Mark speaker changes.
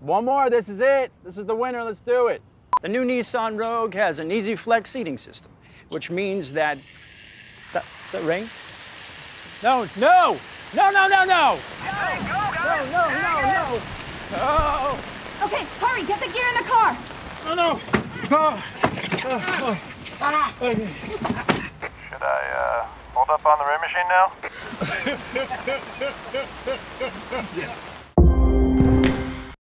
Speaker 1: One more, this is it. This is the winner, let's do it. The new Nissan Rogue has an easy flex seating system, which means that, is that rain? No, no, no, no, no, no.
Speaker 2: Hey, go, guys.
Speaker 1: No. Oh.
Speaker 3: Okay, hurry, get the gear in the car.
Speaker 1: No, no.
Speaker 2: Should I hold up on the rim machine now?
Speaker 1: Yeah.